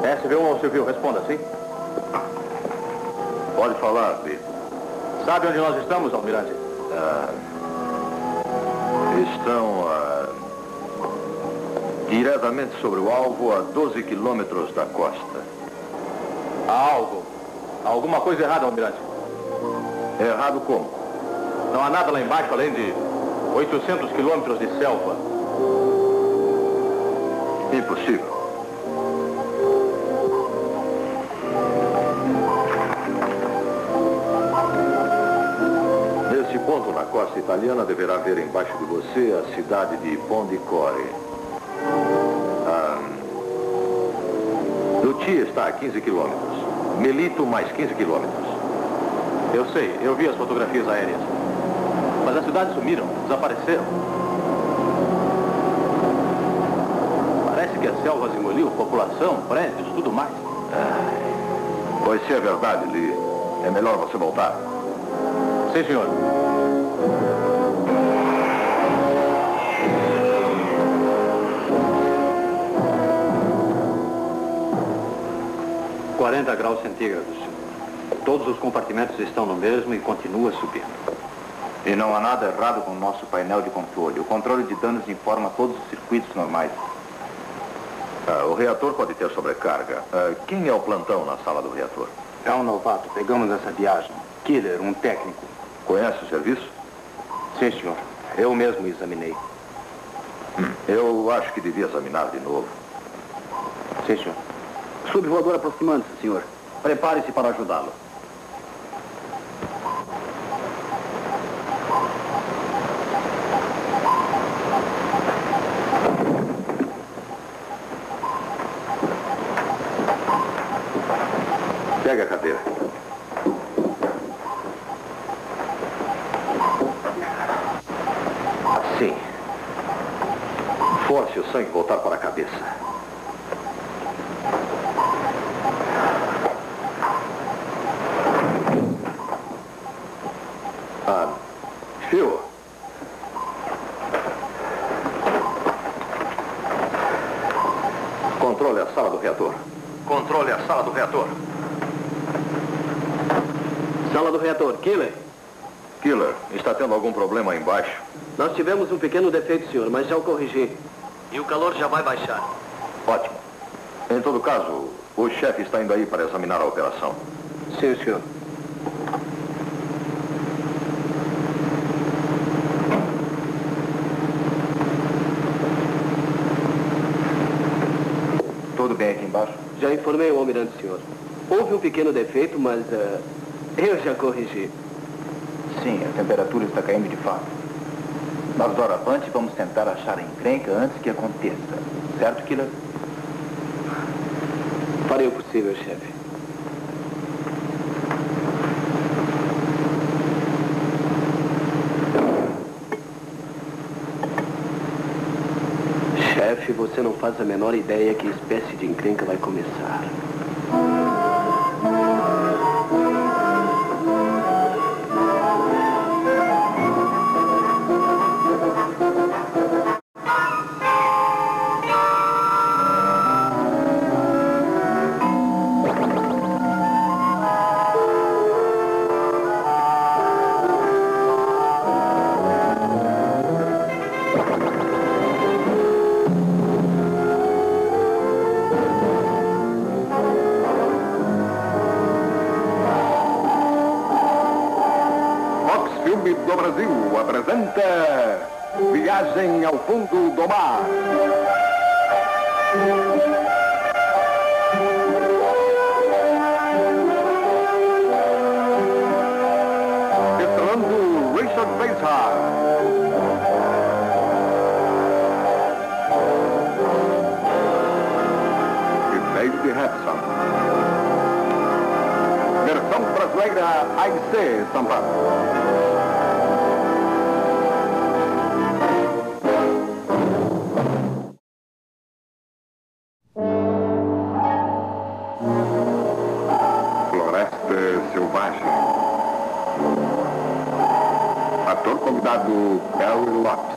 SVU ou civil, responda, sim? Pode falar, B. Sabe onde nós estamos, almirante? Estão diretamente sobre o alvo a 12 quilômetros da costa. Há alguma coisa errada, almirante? Errado como? Não há nada lá embaixo além de 800 quilômetros de selva. Impossível. Nesse ponto na costa italiana deverá ver embaixo de você a cidade de Pondicore. Lucia está a 15 quilômetros. Melito mais 15 quilômetros. Eu sei, eu vi as fotografias aéreas. Mas as cidades sumiram, desapareceram. Parece que as selvas engoliu população, prédios, tudo mais. Pois se é verdade, Lee, é melhor você voltar. Sim, senhor. graus centígrados, senhor. Todos os compartimentos estão no mesmo e continua subindo. E não há nada errado com o nosso painel de controle. O controle de danos informa todos os circuitos normais. O reator pode ter sobrecarga. Quem é o plantão na sala do reator? É um novato. Pegamos essa viagem. Killer, um técnico. Conhece o serviço? Sim, senhor. Eu mesmo examinei. Eu acho que devia examinar de novo. Sim, senhor. Subvoador aproximando-se, senhor. Prepare-se para ajudá-lo. Pega a cadeira. Assim. Force o sangue voltar para a cabeça. Phil. Controle a sala do reator. Controle a sala do reator. Sala do reator, Killer. Killer, está tendo algum problema aí embaixo? Nós tivemos um pequeno defeito, senhor, mas já o corrigi. E o calor já vai baixar. Ótimo. Em todo caso, o chefe está indo aí para examinar a operação. Sim, senhor. Tudo bem aqui embaixo? Já informei o almirante, senhor. Houve um pequeno defeito, mas eu já corrigi. Sim, a temperatura está caindo de fato. Nós, doravante, vamos tentar achar a encrenca antes que aconteça. Certo, Killer? Farei o possível, chefe. Chefe, você não faz a menor ideia que espécie de encrenca vai começar. Do Brasil apresenta Viagem ao Fundo do Mar. Estrelando Richard Basehart. E David Hudson. Versão brasileira A&C Sampaio. Selvagem. Ator convidado Barry Lopes.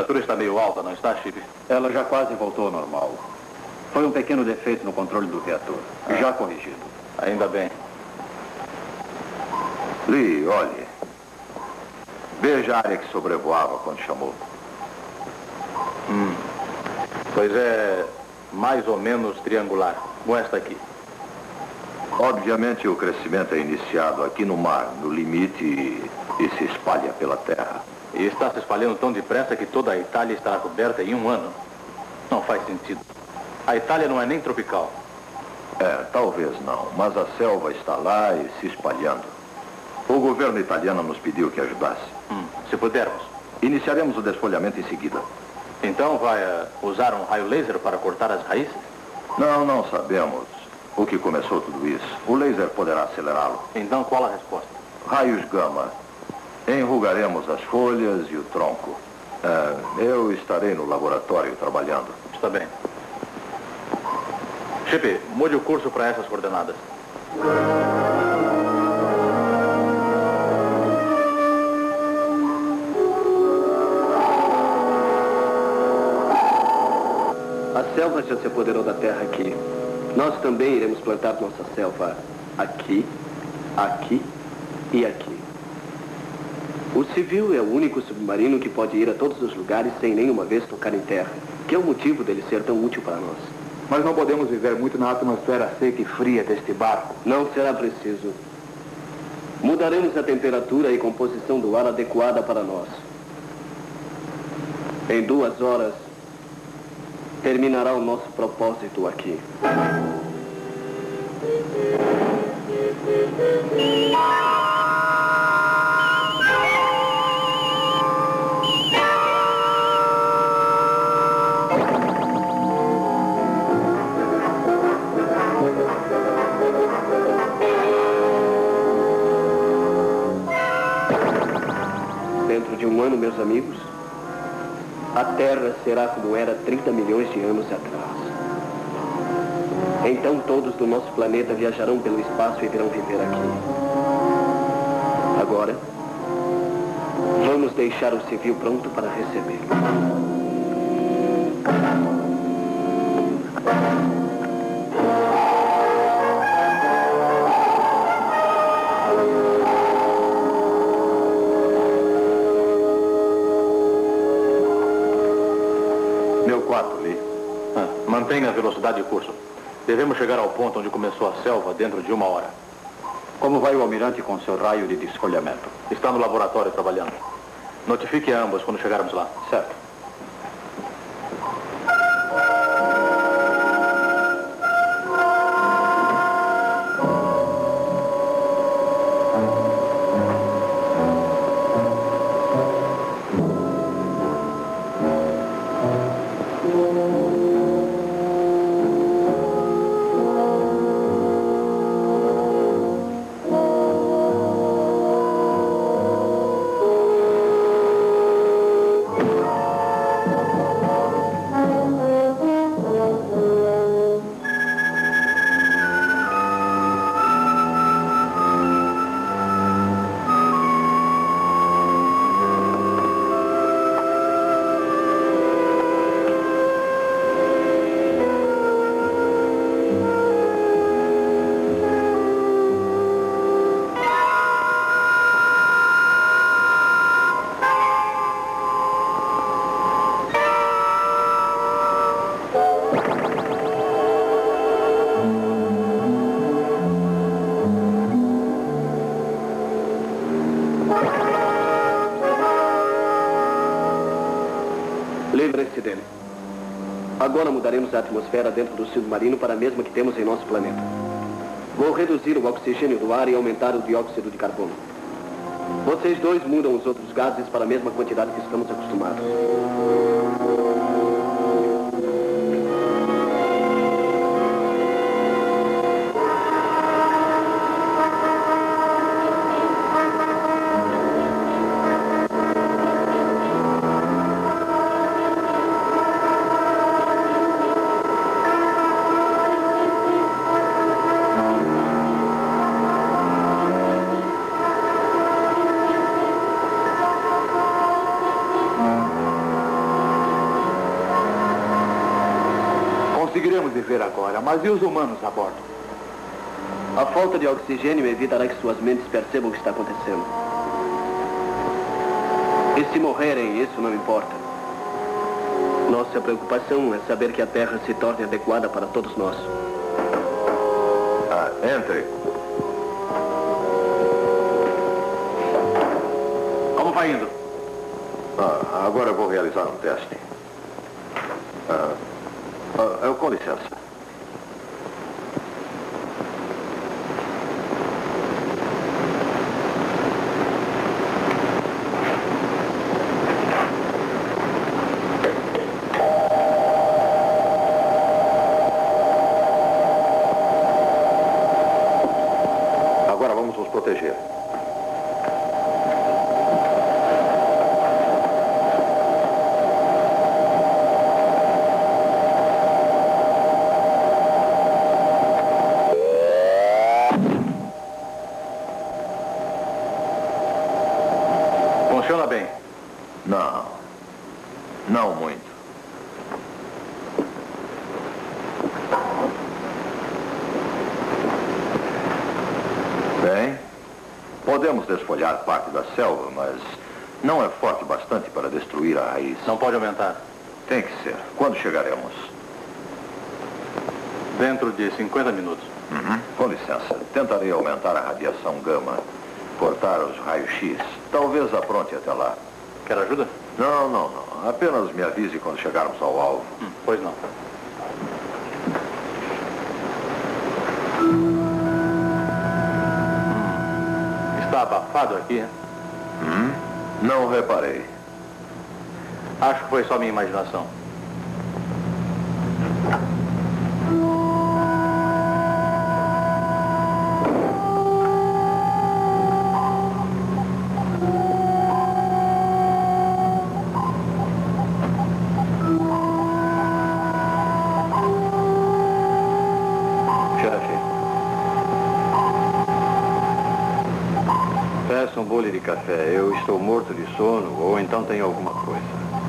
temperatura está meio alta, não está, Chip? Ela já quase voltou ao normal. Foi um pequeno defeito no controle do reator. Já corrigido. Ainda bem. Lee, olhe. Veja a área que sobrevoava quando chamou. Pois é mais ou menos triangular, como esta aqui. Obviamente o crescimento é iniciado aqui no mar, no limite, e se espalha pela terra. E está se espalhando tão depressa que toda a Itália estará coberta em um ano. Não faz sentido. A Itália não é nem tropical. Talvez não, mas a selva está lá e se espalhando. O governo italiano nos pediu que ajudasse. Se pudermos. Iniciaremos o desfolhamento em seguida. Então vai usar um raio laser para cortar as raízes? Não sabemos o que começou tudo isso. O laser poderá acelerá-lo. Então qual a resposta? Raios gama. Enrugaremos as folhas e o tronco. Eu estarei no laboratório trabalhando. Está bem. Chip, mude o curso para essas coordenadas. A selva já se apoderou da terra aqui. Nós também iremos plantar nossa selva aqui, aqui e aqui. O civil é o único submarino que pode ir a todos os lugares sem nenhuma vez tocar em terra, que é o motivo dele ser tão útil para nós. Mas não podemos viver muito na atmosfera seca e fria deste barco. Não será preciso. Mudaremos a temperatura e composição do ar adequada para nós. Em 2 horas, terminará o nosso propósito aqui. Dentro de um ano, meus amigos, a Terra será como era 30 milhões de anos atrás. Então todos do nosso planeta viajarão pelo espaço e virão viver aqui. Agora, vamos deixar o civil pronto para recebê-lo. Meu quarto, Lee. Mantenha a velocidade de curso. Devemos chegar ao ponto onde começou a selva dentro de 1 hora. Como vai o almirante com seu raio de desfolhamento? Está no laboratório trabalhando. Notifique a ambos quando chegarmos lá. Certo. Lembre-se dele. Agora mudaremos a atmosfera dentro do submarino para a mesma que temos em nosso planeta. Vou reduzir o oxigênio do ar e aumentar o dióxido de carbono. Vocês dois mudam os outros gases para a mesma quantidade que estamos acostumados. conseguiremos viver agora, mas e os humanos a bordo? A falta de oxigênio evitará que suas mentes percebam o que está acontecendo. E se morrerem, isso não importa. Nossa preocupação é saber que a Terra se torne adequada para todos nós. Entre. Como vai indo? Agora eu vou realizar um teste. Com licença. Agora vamos nos proteger. Funciona bem. Não muito. Bem, podemos desfolhar parte da selva, mas não é forte bastante para destruir a raiz. Não pode aumentar. Tem que ser. Quando chegaremos? Dentro de 50 minutos. Com licença. Tentarei aumentar a radiação gama. Cortar os raios-x. Talvez apronte até lá. Quer ajuda? Não. Apenas me avise quando chegarmos ao alvo. Pois não. Está abafado aqui, hein? Não reparei. Acho que foi só minha imaginação. Peça um bule de café. Eu estou morto de sono, ou então tem alguma coisa.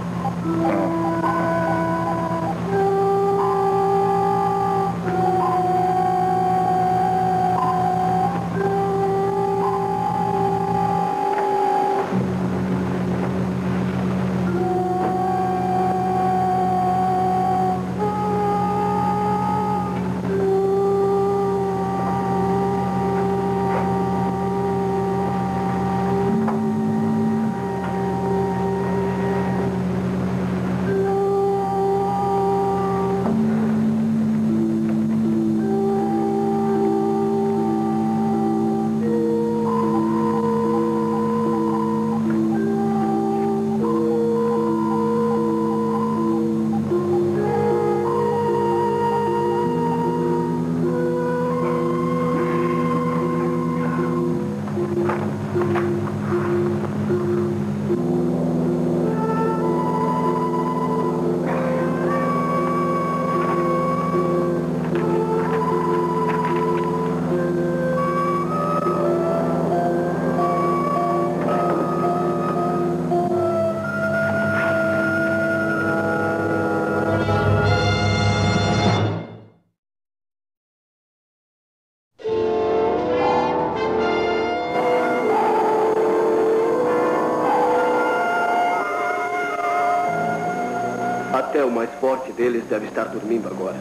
Até o mais forte deles deve estar dormindo agora.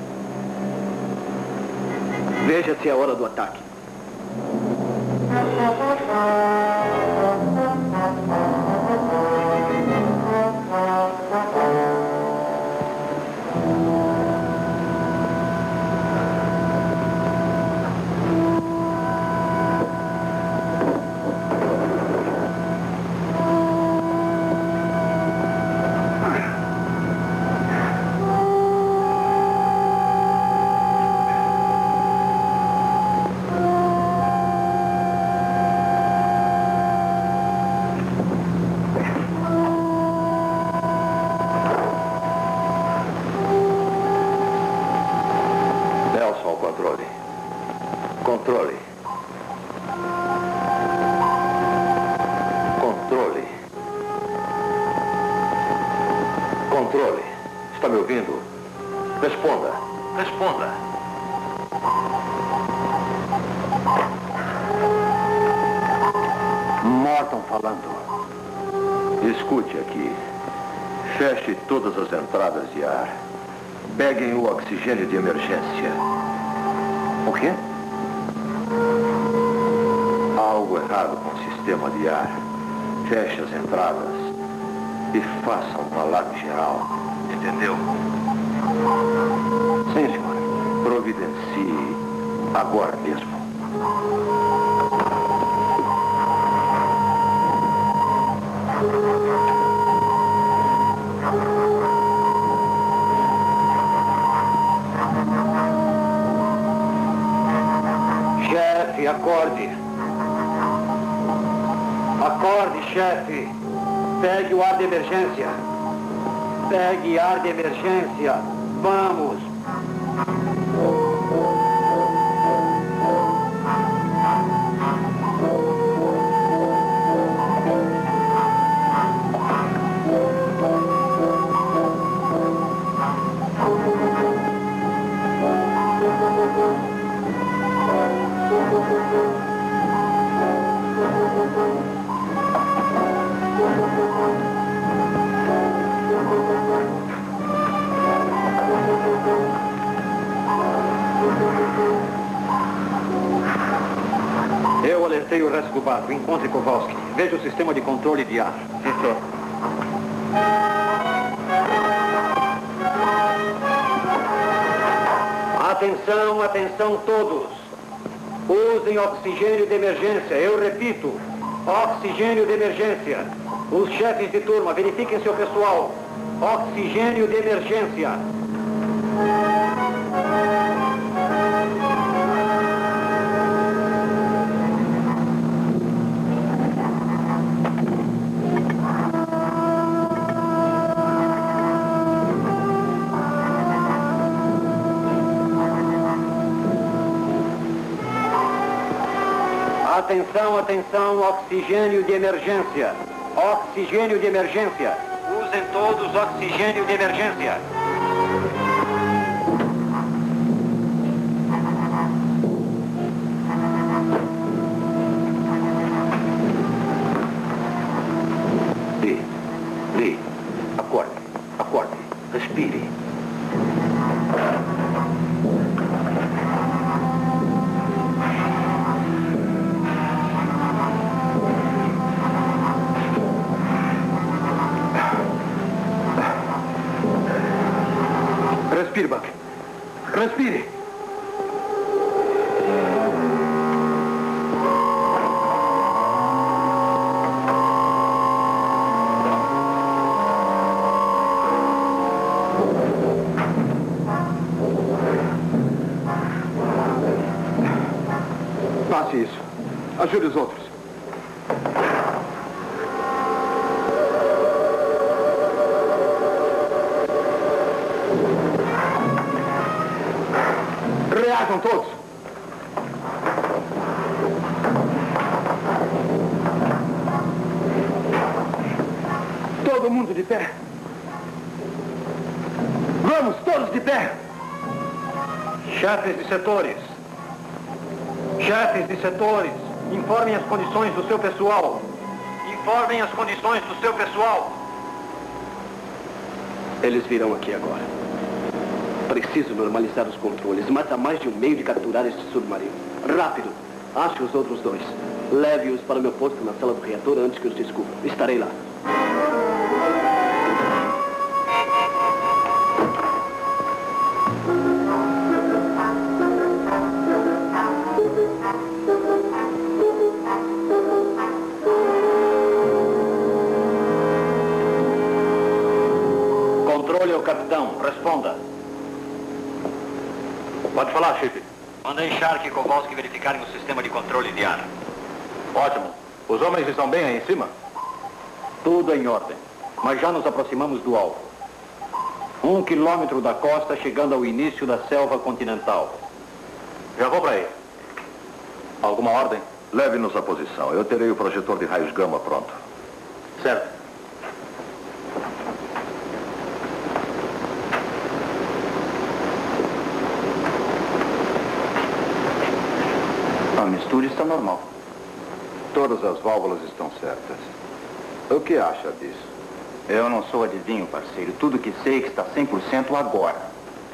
Veja se é hora do ataque. Controle. Está me ouvindo? Responda. responda. Morton falando. Escute aqui. Feche todas as entradas de ar. Peguem o oxigênio de emergência. O quê? Há algo errado com o sistema de ar. Feche as entradas e faça um alarme geral. Entendeu? Sim, senhor. Providencie agora mesmo. Chefe, acorde. Acorde, chefe. Pegue o ar de emergência. Pegue ar de emergência. Vamos. Eu alertei o resto do barco. Encontre Kowalski. Veja o sistema de controle de ar. Sim, senhor. Atenção, atenção todos. Usem oxigênio de emergência. Eu repito, oxigênio de emergência. Os chefes de turma, verifiquem seu pessoal. Oxigênio de emergência. Atenção, atenção, oxigênio de emergência. Oxigênio de emergência. Usem todos oxigênio de emergência. Lee, acorde, acorde, respire. Respire, Buck. Respire. Passe isso. Ajude os outros. Reajam todos. Todo mundo de pé. Vamos, todos de pé. Chefes de setores. Chefes de setores, informem as condições do seu pessoal. Informem as condições do seu pessoal. Eles virão aqui agora. Preciso normalizar os controles, mas há mais de um meio de capturar este submarino. Rápido! Ache os outros dois. Leve-os para o meu posto na sala do reator antes que os descubram. Estarei lá. Controle ao capitão. Responda. Pode falar, Chip. Mandei Shark e Kowalski verificarem o sistema de controle de ar. Ótimo. Os homens estão bem aí em cima? Tudo em ordem. Mas já nos aproximamos do alvo. 1 quilômetro da costa, chegando ao início da selva continental. Já vou para aí. Alguma ordem? Leve-nos à posição. Eu terei o projetor de raios gama pronto. Certo. Tudo está normal. Todas as válvulas estão certas. O que acha disso? Eu não sou adivinho, parceiro. Tudo que sei é que está 100% agora.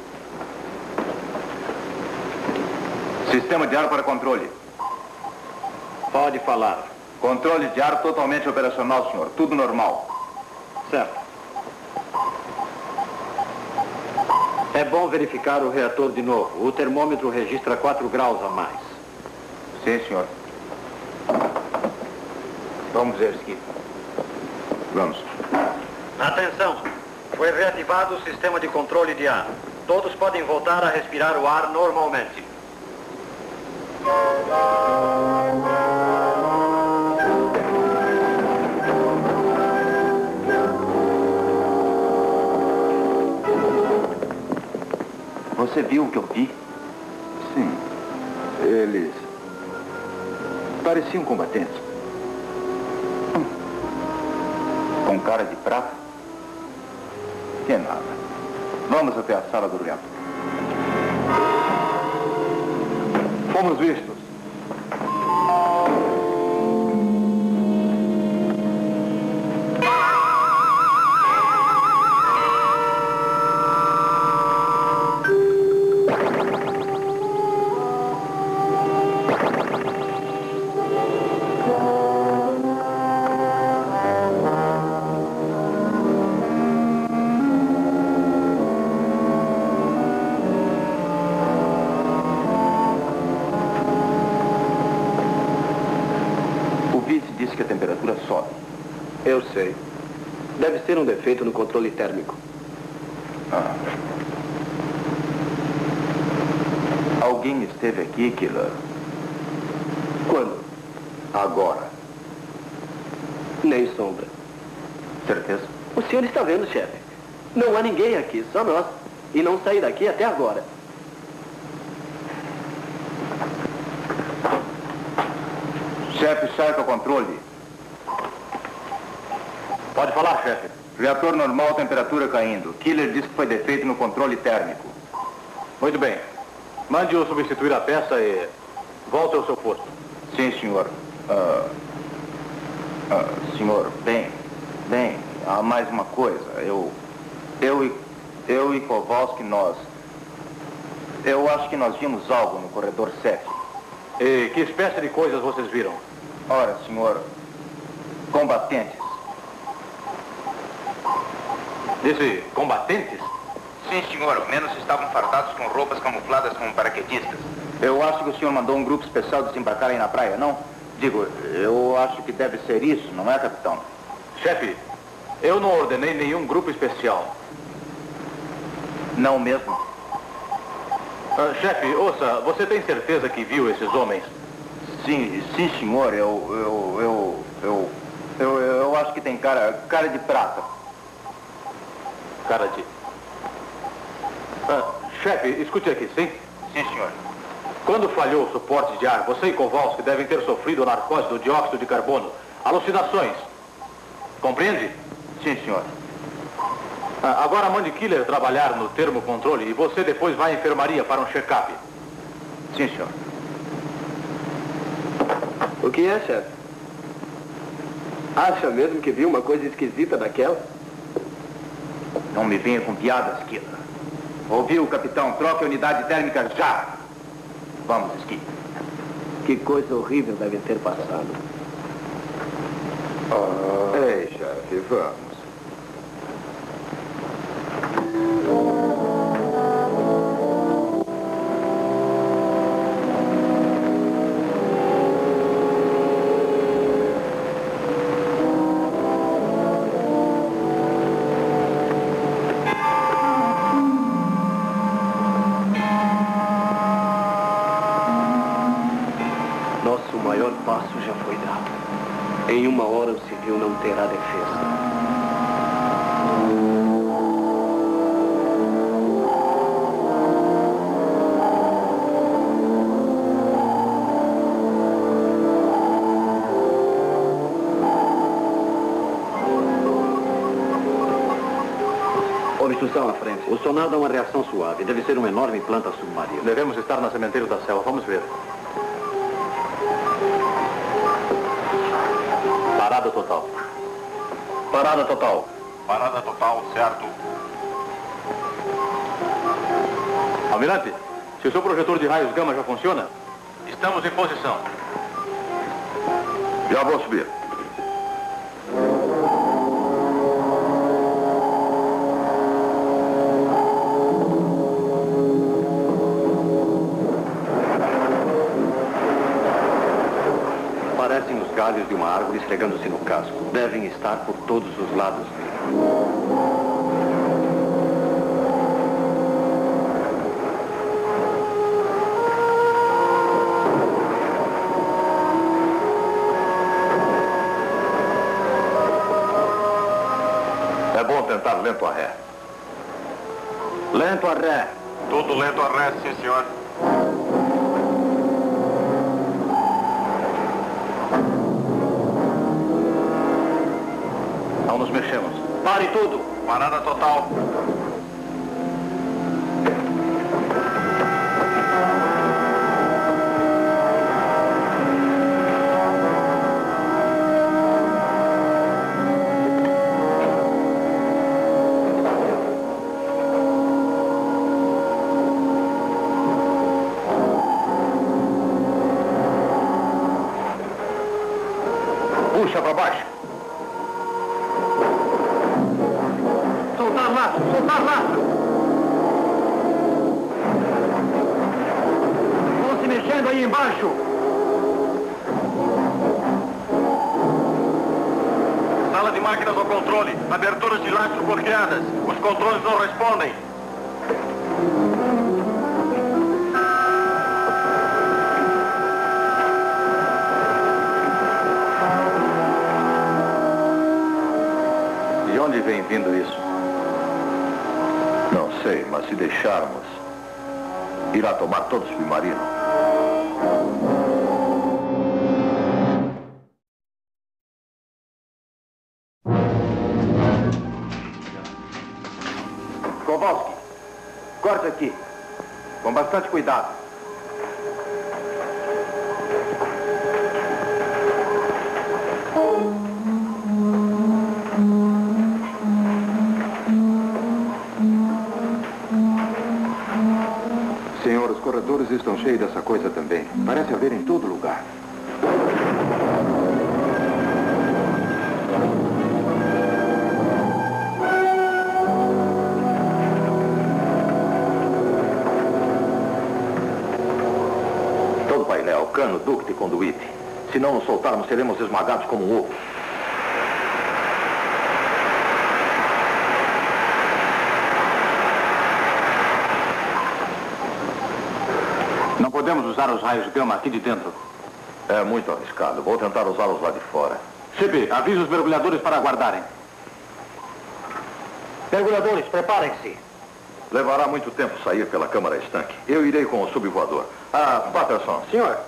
Sistema de ar para controle. Pode falar. Controle de ar totalmente operacional, senhor. Tudo normal. Certo. É bom verificar o reator de novo. O termômetro registra 4 graus a mais. Sim, senhor. Vamos ver, Skip. Vamos. Atenção! Foi reativado o sistema de controle de ar. Todos podem voltar a respirar o ar normalmente. Você viu o que eu vi? Sim. Eles pareciam combatentes. Com cara de prata? Que nada. Vamos até a sala do reator. Fomos vistos. Que a temperatura sobe. Eu sei. Deve ser um defeito no controle térmico. Alguém esteve aqui, Killer? Quando? Agora. Nem sombra. Certeza? O senhor está vendo, chefe. Não há ninguém aqui, só nós. E não saí daqui até agora. Chefe, cerca o controle. Pode falar, chefe. Reator normal, temperatura caindo. Killer diz que foi defeito no controle térmico. Muito bem. Mande-o substituir a peça e volte ao seu posto. Sim, senhor. Senhor, bem, há mais uma coisa. Eu e Kowalski, eu acho que nós vimos algo no corredor 7. E que espécie de coisas vocês viram? Ora, senhor, combatentes. Disse combatentes? Sim, senhor. Ao menos estavam fardados com roupas camufladas como paraquedistas. Eu acho que o senhor mandou um grupo especial desembarcar aí na praia, não? Digo, eu acho que deve ser isso, não é, capitão? Chefe, eu não ordenei nenhum grupo especial. Não mesmo? Chefe, ouça, você tem certeza que viu esses homens? Sim, senhor. Eu acho que tem cara de prata. Cara de... chefe, escute aqui, sim? Sim, senhor. Quando falhou o suporte de ar, você e Kowalski devem ter sofrido narcose do dióxido de carbono. Alucinações. Compreende? Sim, senhor. Agora mande Killer trabalhar no termocontrole e você depois vai à enfermaria para um check-up. Sim, senhor. O que é, chefe? Acha mesmo que viu uma coisa esquisita daquela? Não me venha com piadas, Killer. Ouviu, capitão? Troque a unidade térmica já. Vamos, Skip. Que coisa horrível deve ter passado. Ei, chefe, vamos. Nosso maior passo já foi dado. Em 1 hora o civil não terá defesa. Obstrução à frente. O sonar dá uma reação suave. Deve ser uma enorme planta submarina. Devemos estar no cemitério da selva. Vamos ver. Parada total. Parada total. Parada total, certo. Almirante, se o seu projetor de raios gama já funciona, Estamos em posição. Já vou subir. Parecem os galhos de uma árvore esfregando-se no casco. Devem estar por todos os lados dele. É bom tentar lento a ré. Lento a ré. Tudo lento a ré, sim, senhor. não nos mexemos. Pare tudo. Parada total. Puxa para baixo. Soltar laço, soltar laço. Vão se mexendo aí embaixo. Sala de máquinas ao controle. Aberturas de laços bloqueadas. Os controles não respondem. De onde vem vindo isso? Não sei, mas se deixarmos, irá tomar todo o submarino. Kowalski, corta aqui. Com bastante cuidado. Senhor, os corredores estão cheios dessa coisa também. Parece haver em todo lugar. Todo o painel, cano, ducto e conduíte. Se não nos soltarmos, seremos esmagados como um ovo. Não podemos usar os raios gama aqui de dentro. É muito arriscado. Vou tentar usá-los lá de fora. Chip, avisa os mergulhadores para aguardarem. Mergulhadores, preparem-se. Levará muito tempo sair pela câmara estanque. Eu irei com o subvoador. Ah, Patterson. Senhor.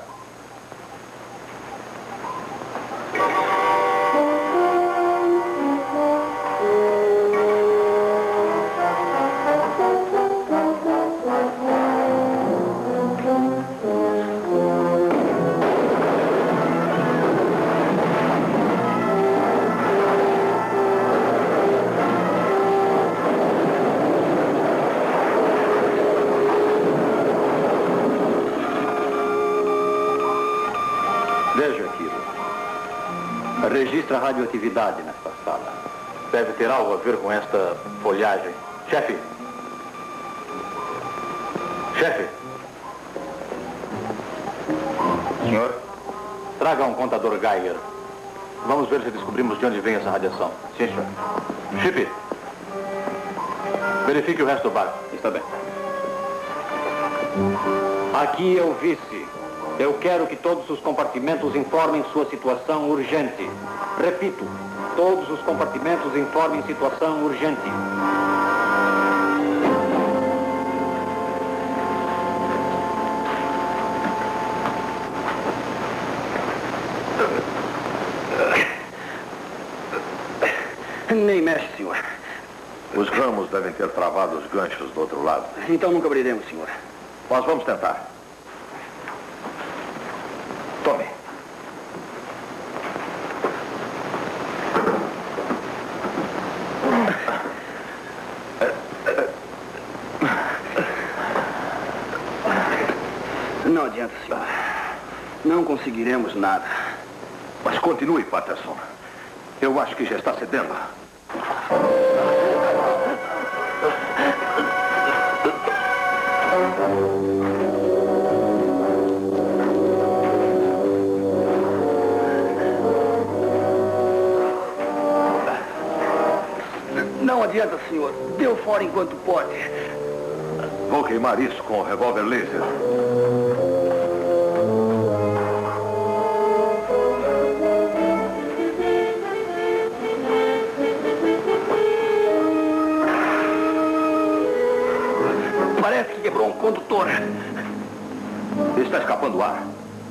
Veja aquilo. Registra a radioatividade nesta sala. Deve ter algo a ver com esta folhagem. Chefe! Chefe! Senhor? Traga um contador Geiger. Vamos ver se descobrimos de onde vem essa radiação. Sim, senhor. Chip! Verifique o resto do barco. Está bem. Aqui é o vice. Eu quero que todos os compartimentos informem sua situação urgente. Repito, todos os compartimentos informem situação urgente. Nem mexe, senhor. Os ramos devem ter travado os ganchos do outro lado. Então nunca abriremos, senhor. Nós vamos tentar. Tome. adianta, senhor. Não conseguiremos nada. Mas continue, Patterson. Eu acho que já está cedendo. Não adianta, senhor. Deu fora enquanto pode. Vou queimar isso com o revólver laser. Parece que quebrou um condutor. Está escapando ar.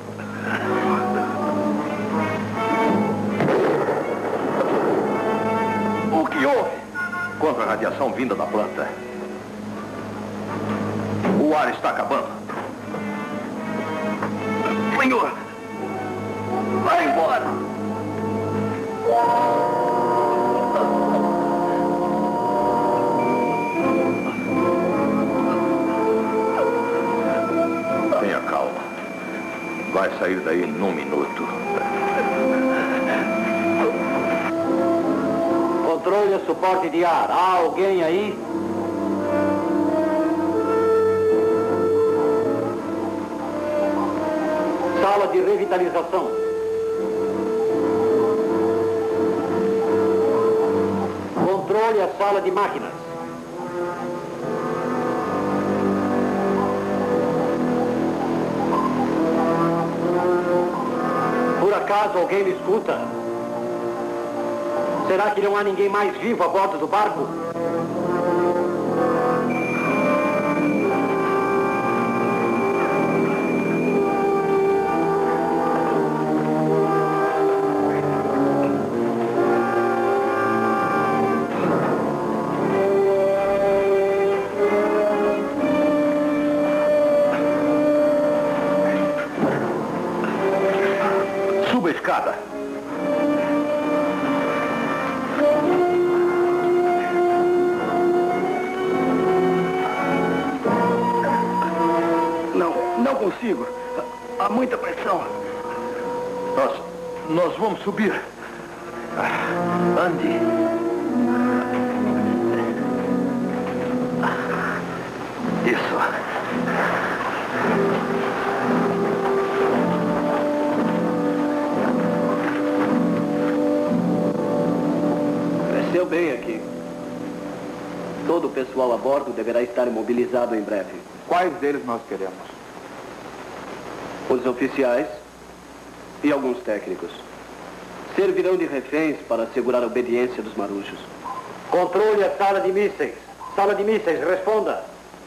O que houve? Contra a radiação vinda da planta. O ar está acabando. Senhor, vai embora. Tenha calma. Vai sair daí num minuto. Controle e suporte de ar. Há alguém aí? Sala de revitalização. Controle a sala de máquinas. Por acaso alguém me escuta? Será que não há ninguém mais vivo a bordo do barco? Suba a escada. Não consigo. Há muita pressão. Nós vamos subir. Ande. Isso. Desceu bem aqui. Todo o pessoal a bordo deverá estar imobilizado em breve. Quais deles nós queremos? Os oficiais e alguns técnicos. Servirão de reféns para assegurar a obediência dos marujos. Controle a sala de mísseis. Sala de mísseis, responda.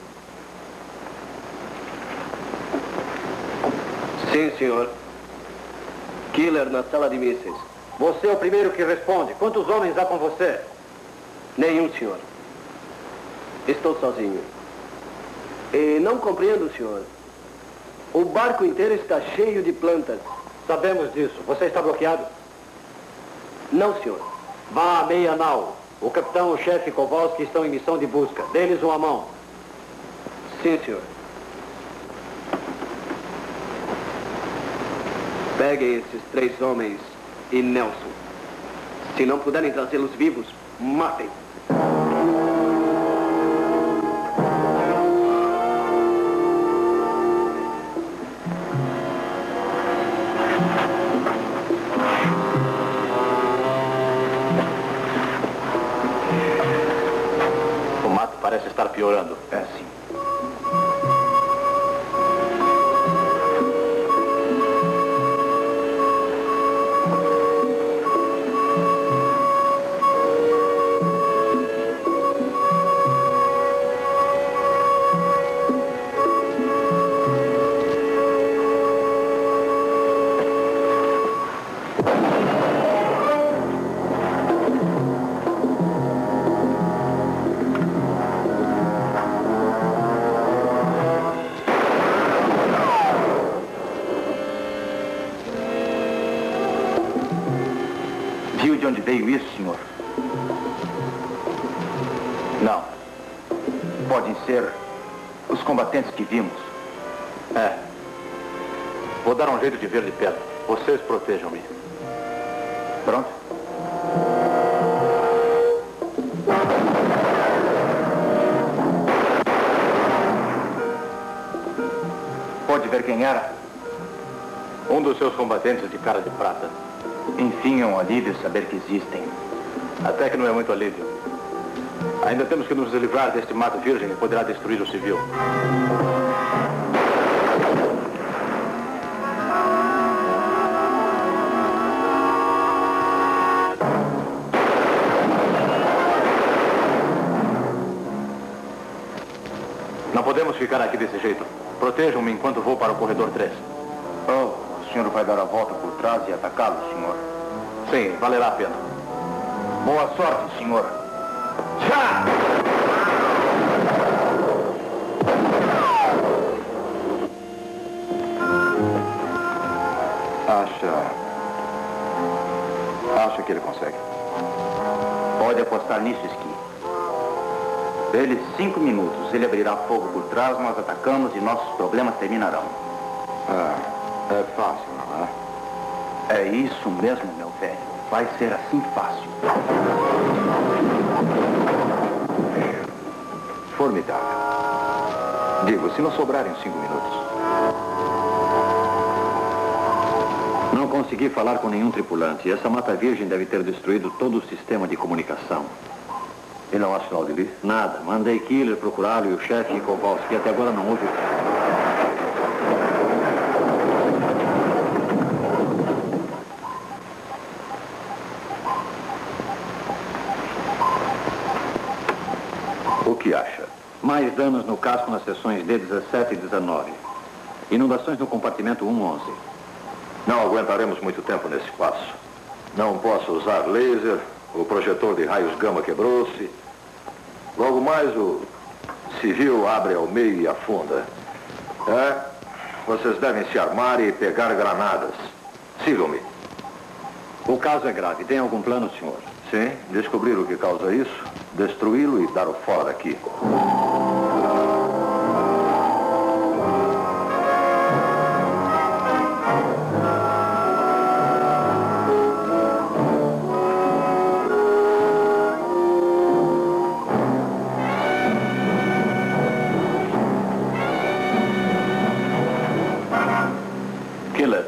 Sim, senhor. Killer na sala de mísseis. Você é o primeiro que responde. Quantos homens há com você? Nenhum, senhor. Estou sozinho. E não compreendo, senhor. O barco inteiro está cheio de plantas. Sabemos disso. Você está bloqueado? Não, senhor. Vá à meia nau. O capitão e o chefe Kowalski estão em missão de busca. Dê-lhes uma mão. Sim, senhor. Peguem esses 3 homens e Nelson. Se não puderem trazê-los vivos, matem. O mato parece estar piorando. É sim. Viu de onde veio isso, senhor? Não. Podem ser os combatentes que vimos. É. Vou dar um jeito de ver de perto. Vocês protejam-me. Pronto? Pode ver quem era? Um dos seus combatentes de cara de prata. Enfim, é um alívio saber que existem. Até que não é muito alívio. Ainda temos que nos livrar deste mato virgem que poderá destruir o civil. Não podemos ficar aqui desse jeito. Protejam-me enquanto vou para o corredor 3. Oh, o senhor vai dar a volta por trás e atacá-lo, senhor? Sim, valerá a pena. Boa sorte, senhor. Já! Acha que ele consegue? Pode apostar nisso, Esqui. Dele 5 minutos. Ele abrirá fogo por trás, nós atacamos e nossos problemas terminarão. É fácil, não é? É isso mesmo, meu velho. Vai ser assim fácil. Formidável. Digo, se não sobrarem 5 minutos. Não consegui falar com nenhum tripulante. Essa mata virgem deve ter destruído todo o sistema de comunicação. E não há sinal de Lee? Nada. Mandei Killer procurá-lo e o chefe Kowalski. Até agora não houve. O que acha? Mais danos no casco nas seções D17 e 19. Inundações no compartimento 111. Não aguentaremos muito tempo nesse passo. Não posso usar laser, o projetor de raios gama quebrou-se. Logo mais o civil abre ao meio e afunda. Vocês devem se armar e pegar granadas. Sigam-me. O caso é grave. Tem algum plano, senhor? Sim, descobrir o que causa isso, destruí-lo e dar-o fora daqui. Killer.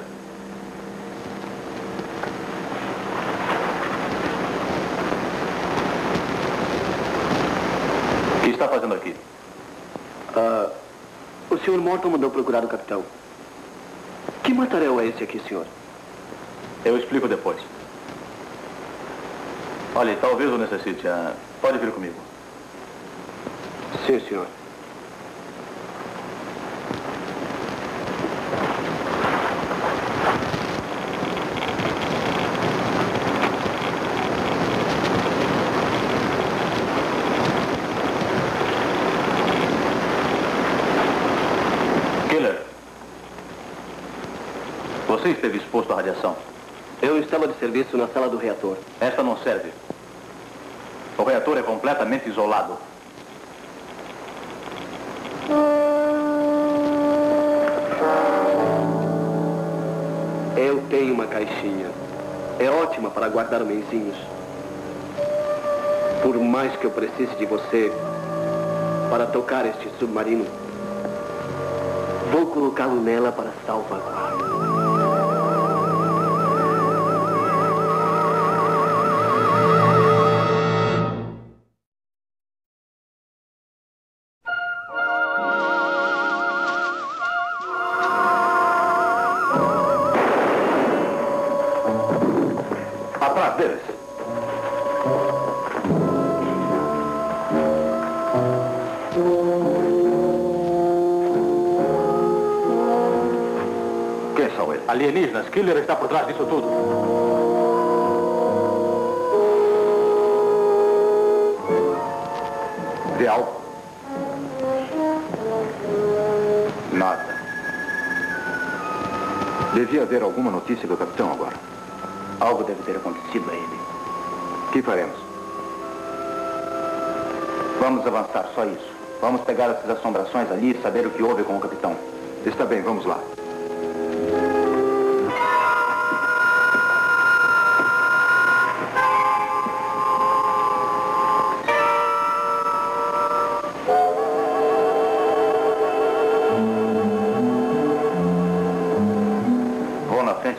O que está fazendo aqui? O senhor Morton mandou procurar o capitão. Que mataréu é esse aqui, senhor? Eu explico depois. Olha, talvez eu necessite. Pode vir comigo. Sim, senhor. Killer. Você esteve exposto à radiação? Eu estava de serviço na sala do reator. Esta não serve. O reator é completamente isolado. Eu tenho uma caixinha. É ótima para guardar homenzinhos. Por mais que eu precise de você para tocar este submarino, vou colocá-lo nela para salvaguarda. Atrás deles. Quem são eles? Alienígenas. Killer está por trás disso tudo. Vê algo? Nada. Devia haver alguma notícia do capitão agora. Algo deve ter acontecido a ele. O que faremos? Vamos avançar, só isso. Vamos pegar essas assombrações ali e saber o que houve com o capitão. Está bem, vamos lá.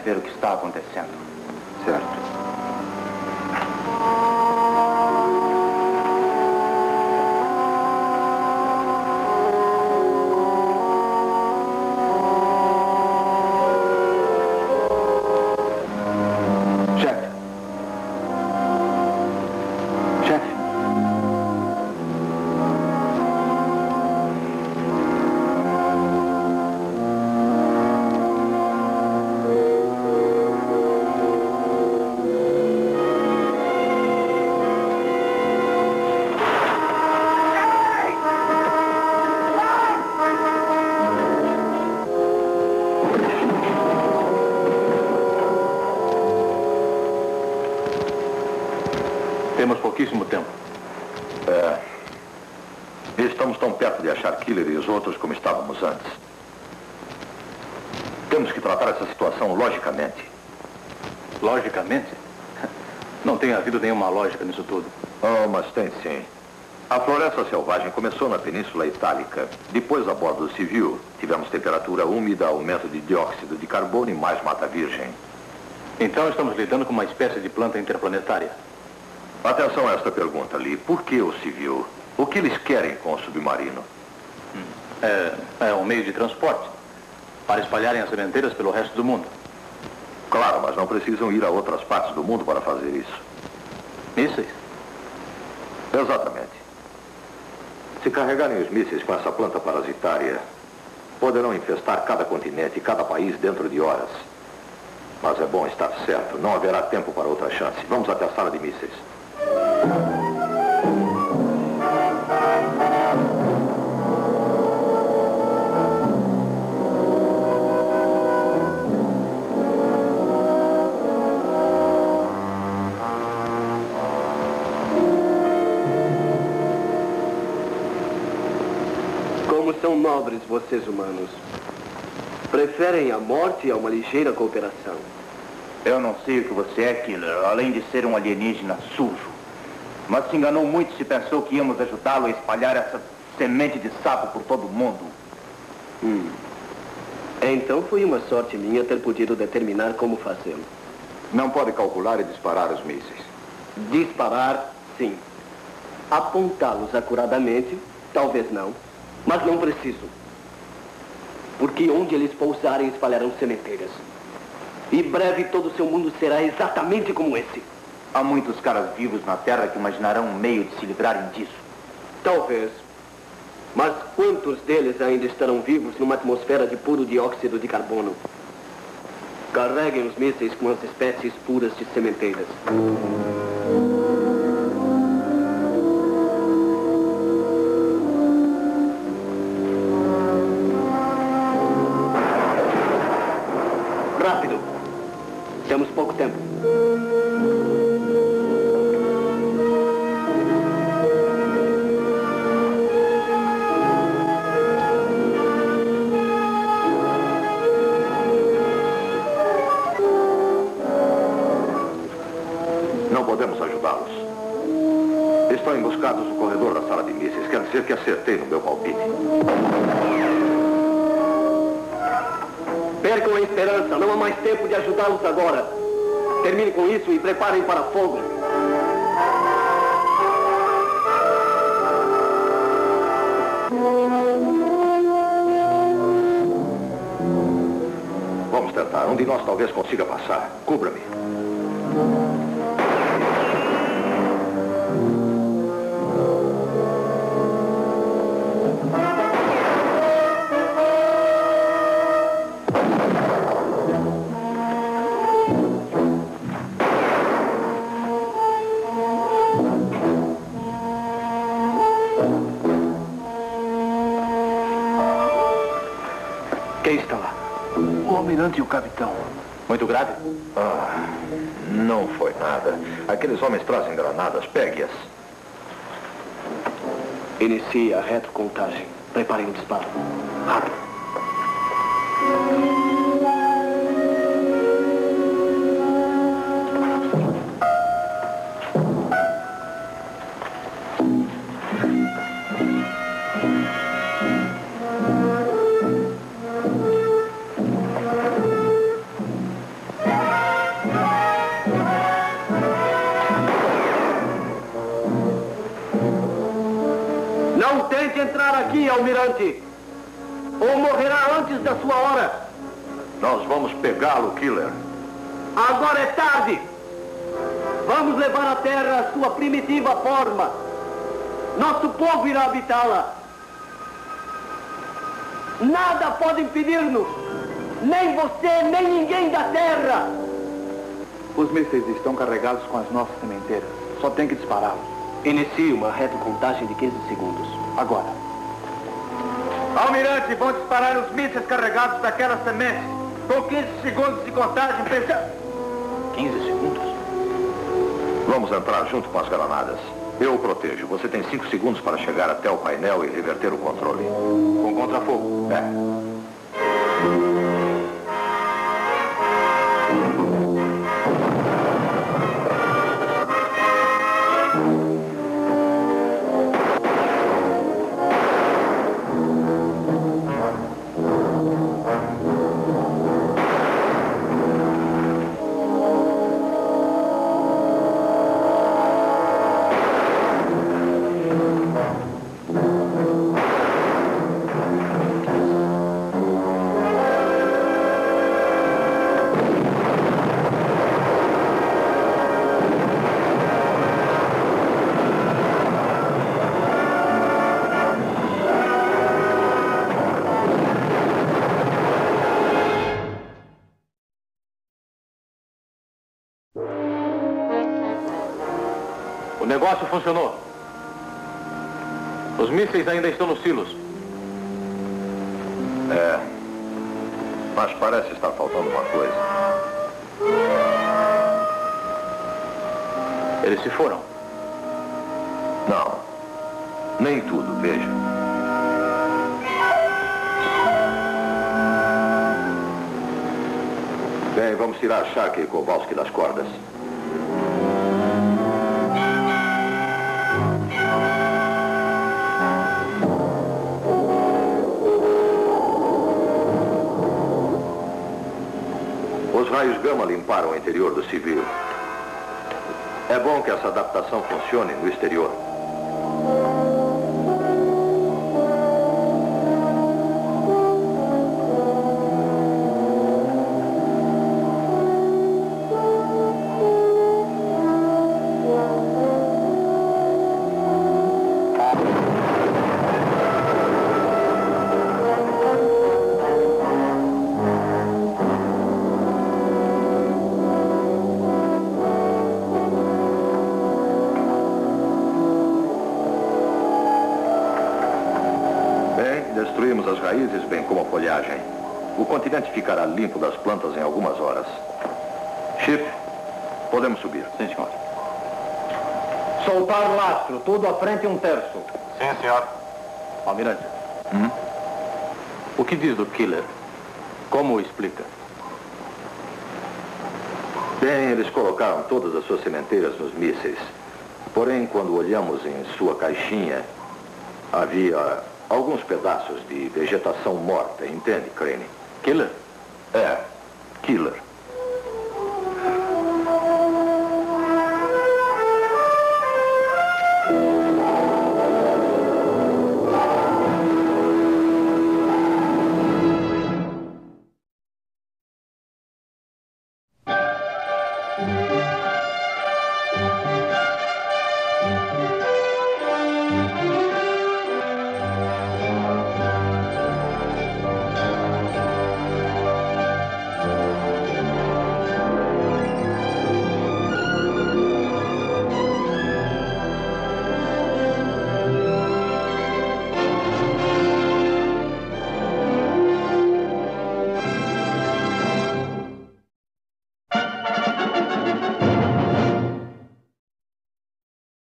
ver o que está acontecendo. Certo. Temos pouquíssimo tempo. Estamos tão perto de achar Killer e os outros como estávamos antes. Temos que tratar essa situação logicamente. Logicamente? Não tem havido nenhuma lógica nisso tudo. Oh, mas tem sim. A floresta selvagem começou na Península Itálica. Depois, a bordo do civil, tivemos temperatura úmida, aumento de dióxido de carbono e mais mata virgem. Então estamos lidando com uma espécie de planta interplanetária. Atenção a esta pergunta, Lee. Por que o civil? O que eles querem com o submarino? É um meio de transporte para espalharem as sementeiras pelo resto do mundo. Claro, mas não precisam ir a outras partes do mundo para fazer isso. Mísseis? Exatamente. Se carregarem os mísseis com essa planta parasitária, poderão infestar cada continente e cada país dentro de horas. Mas é bom estar certo, não haverá tempo para outra chance. Vamos até a sala de mísseis. Como são nobres vocês humanos. Preferem a morte a uma ligeira cooperação. Eu não sei o que você é, Killer, além de ser um alienígena sujo. Mas se enganou muito se pensou que íamos ajudá-lo a espalhar essa semente de sapo por todo o mundo. Então foi uma sorte minha ter podido determinar como fazê-lo. Não pode calcular e disparar os mísseis. Disparar, sim. Apontá-los acuradamente, talvez não. Mas não preciso. Porque onde eles pousarem espalharão sementeiras. E breve todo o seu mundo será exatamente como esse. Há muitos caras vivos na Terra que imaginarão um meio de se livrarem disso. Talvez. Mas quantos deles ainda estarão vivos numa atmosfera de puro dióxido de carbono? Carreguem os mísseis com as espécies puras de sementeiras. Rápido. Temos pouco tempo. Não podemos ajudá-los. Estão emboscados no corredor da sala de mísseis. Quer dizer que acertei no meu palpite. Percam a esperança. Não há mais tempo de ajudá-los agora. Termine com isso e preparem para fogo. Vamos tentar. Um de nós talvez consiga passar. Cubra-me. Quem está lá? O almirante e o capitão. Muito grave? Não foi nada. Aqueles homens trazem granadas. Pegue-as. Inicie a retrocontagem. Preparem o disparo. Rápido. almirante, ou morrerá antes da sua hora. Nós vamos pegá-lo, Killer. Agora é tarde. Vamos levar a Terra à sua primitiva forma. Nosso povo irá habitá-la. Nada pode impedir-nos. Nem você, nem ninguém da Terra. Os mísseis estão carregados com as nossas sementeiras. Só tem que dispará-los. Inicie uma reta contagem de 15 segundos. Agora. Almirante, vão disparar os mísseis carregados daquela semente. Com 15 segundos de contagem, pensa... 15 segundos? Vamos entrar junto com as granadas. Eu o protejo. Você tem 5 segundos para chegar até o painel e reverter o controle. Com contrafogo? É. O negócio funcionou. Os mísseis ainda estão nos silos. É. Mas parece estar faltando uma coisa. Eles se foram. Não. Nem tudo, veja. Bem, vamos tirar Shark e Kowalski das cordas. Os raios gama limparam o interior do civil. É bom que essa adaptação funcione no exterior. Destruímos as raízes, bem como a folhagem. O continente ficará limpo das plantas em algumas horas. Chip, podemos subir. Sim, senhor. Soltar o lastro, tudo à frente 1/3. Sim, senhor. Almirante. O que diz do Killer? Como o explica? Bem, eles colocaram todas as suas sementeiras nos mísseis. Porém, quando olhamos em sua caixinha, havia alguns pedaços de vegetação morta, entende, Crane? Killer? É, Killer.